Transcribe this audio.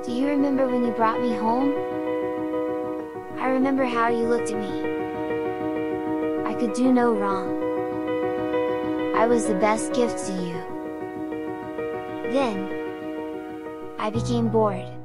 Do you remember when you brought me home? I remember how you looked at me. I could do no wrong. I was the best gift to you. Then, I became bored.